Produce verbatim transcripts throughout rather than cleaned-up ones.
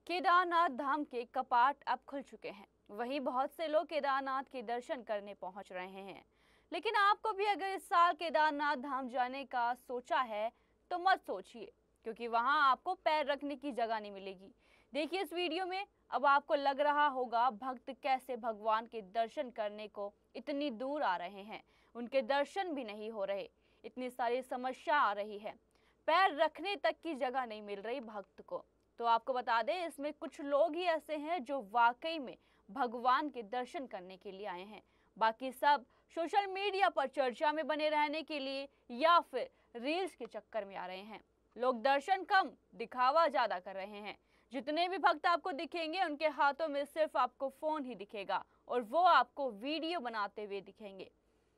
केदारनाथ धाम के कपाट अब खुल चुके हैं। वहीं बहुत से लोग केदारनाथ के दर्शन करने पहुंच रहे हैं। लेकिन आपको भी अगर इस साल केदारनाथ धाम जाने का सोचा है तो मत सोचिए, क्योंकि वहां आपको पैर रखने की जगह नहीं मिलेगी। देखिए इस वीडियो में। अब आपको लग रहा होगा भक्त कैसे भगवान के दर्शन करने को इतनी दूर आ रहे हैं, उनके दर्शन भी नहीं हो रहे, इतनी सारी समस्या आ रही है, पैर रखने तक की जगह नहीं मिल रही भक्त को। तो आपको बता दें, इसमें कुछ लोग ही ऐसे हैं जो वाकई में भगवान के दर्शन करने के लिए आए हैं। बाकी सब सोशल मीडिया पर चर्चा में बने रहने के लिए या फिर रील्स के चक्कर में आ रहे हैं। लोग दर्शन कम, दिखावा ज्यादा कर रहे हैं। जितने भी भक्त आपको दिखेंगे उनके हाथों में सिर्फ आपको फोन ही दिखेगा और वो आपको वीडियो बनाते हुए दिखेंगे।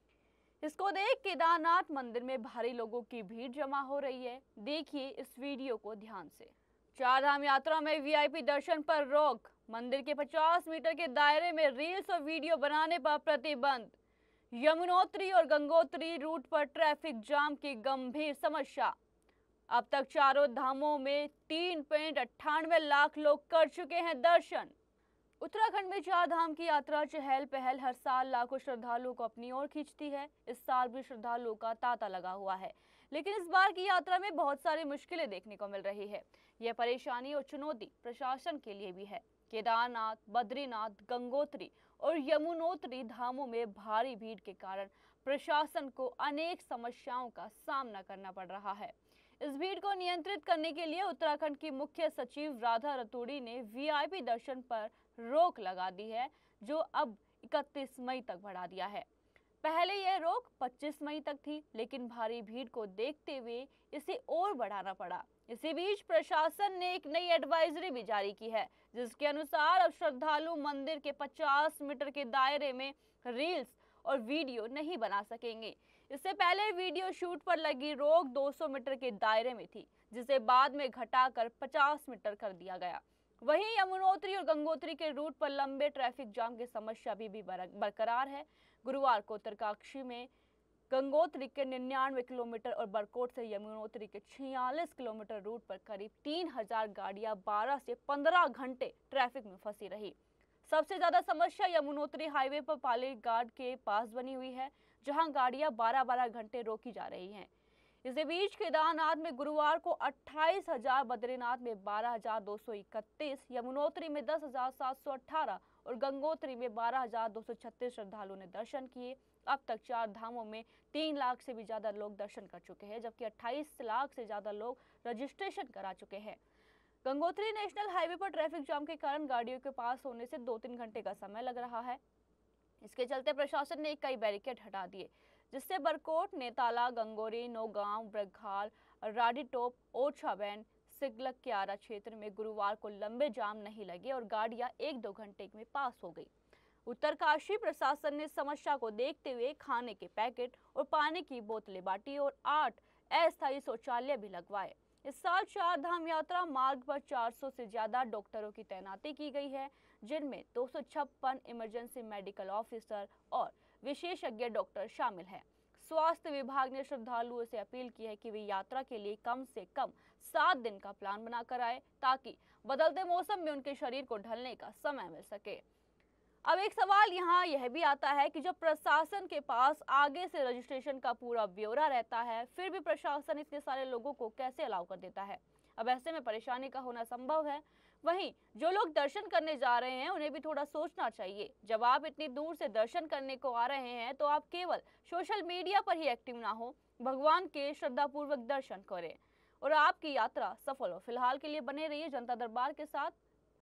इसको देख केदारनाथ मंदिर में भारी लोगों की भीड़ जमा हो रही है। देखिए इस वीडियो को ध्यान से। चार धाम यात्रा में वीआईपी दर्शन पर रोक, मंदिर के पचास मीटर के दायरे में रील्स और वीडियो बनाने पर प्रतिबंध। यमुनोत्री और गंगोत्री रूट पर ट्रैफिक जाम की गंभीर समस्या। अब तक चारों धामों में तीन पॉइंट अट्ठानवे लाख लोग कर चुके हैं दर्शन। उत्तराखंड में चार धाम की यात्रा चहल पहल हर साल लाखों श्रद्धालुओं को अपनी ओर खींचती है। इस साल भी श्रद्धालुओं का तांता लगा हुआ है, लेकिन इस बार की यात्रा में बहुत सारी मुश्किलें देखने को मिल रही है। यह परेशानी और चुनौती प्रशासन के लिए भी है। केदारनाथ, बद्रीनाथ, गंगोत्री और यमुनोत्री धामों में भारी भीड़ के कारण प्रशासन को अनेक समस्याओं का सामना करना पड़ रहा है। इस भीड़ को नियंत्रित करने के लिए उत्तराखंड की मुख्य सचिव राधा रतूड़ी ने वीआईपी दर्शन पर रोक लगा दी है, जो अब इकतीस मई तक बढ़ा दिया है। पहले यह रोक पच्चीस मई तक थी, लेकिन भारी भीड़ को देखते हुए इसे और बढ़ाना पड़ा। इसी बीच प्रशासन ने एक नई एडवाइजरी भी जारी की है, जिसके अनुसार अब श्रद्धालु मंदिर के पचास मीटर के दायरे में रील्स और वीडियो नहीं बना सकेंगे। इससे पहले वीडियो शूट पर लगी रोक दो सौ मीटर के दायरे में थी, जिसे बाद में घटाकर पचास मीटर कर दिया गया। वहीं यमुनोत्री और गंगोत्री के रूट पर लंबे ट्रैफिक जाम की समस्या भी, भी बरकरार है। गुरुवार को उत्तरकाशी में गंगोत्री के निन्यानवे किलोमीटर और बरकोट से यमुनोत्री के छियालीस किलोमीटर रूट पर करीब तीन हजार गाड़ियां बारह से पंद्रह घंटे ट्रैफिक में फंसी रही। सबसे ज्यादा समस्या यमुनोत्री हाईवे पर पालीघाट के पास बनी हुई है, जहां गाड़ियां बारह बारह घंटे रोकी जा रही हैं। इसी बीच केदारनाथ में गुरुवार को अट्ठाईस हजार, बद्रीनाथ में बारह हजार दो सौ इकतीस, यमुनोत्री में दस हजार सात सौ अठारह और गंगोत्री में बारह हजार दो सौ छत्तीस श्रद्धालुओं ने दर्शन किए। अब तक चार धामों में तीन लाख से भी ज्यादा लोग दर्शन कर चुके हैं, जबकि अट्ठाईस लाख से ज्यादा लोग रजिस्ट्रेशन करा चुके हैं। गंगोत्री नेशनल हाईवे पर ट्रैफिक जाम के कारण गाड़ियों के पास होने से दो तीन घंटे का समय लग रहा है। इसके चलते प्रशासन ने कई बैरिकेड हटा दिए, जिससे बरकोट, नेताला, गंगोरी, नौगांव, ब्रघाल, राडीटोप, ओछाबैन, सिगलक क्यारा क्षेत्र में गुरुवार को लंबे जाम नहीं लगे और गाड़ियां एक दो घंटे में पास हो गई। उत्तरकाशी प्रशासन ने समस्या को देखते हुए खाने के पैकेट और पानी की बोतलें बांटी और आठ अस्थायी शौचालय भी लगवाए। इस साल चार धाम यात्रा मार्ग पर चार सौ से ज्यादा डॉक्टरों की तैनाती की गई है, जिनमें दो सौ छप्पन इमरजेंसी मेडिकल ऑफिसर और विशेषज्ञ डॉक्टर शामिल हैं। स्वास्थ्य विभाग ने श्रद्धालुओं से अपील की है कि वे यात्रा के लिए कम से कम सात दिन का प्लान बनाकर आए, ताकि बदलते मौसम में उनके शरीर को ढलने का समय मिल सके। अब एक सवाल यहाँ यह भी आता है कि जब प्रशासन के पास आगे से रजिस्ट्रेशन का पूरा ब्यौरा रहता है, फिर भी प्रशासन इतने सारे लोगों को कैसे अलाउ कर देता है। अब ऐसे में परेशानी का होना संभव है। वहीं जो लोग दर्शन करने जा रहे हैं उन्हें भी थोड़ा सोचना चाहिए। जब आप इतनी दूर से दर्शन करने को आ रहे हैं तो आप केवल सोशल मीडिया पर ही एक्टिव ना हो, भगवान के श्रद्धापूर्वक दर्शन करें और आपकी यात्रा सफल हो। फिलहाल के लिए बने रहिए जनता दरबार के साथ।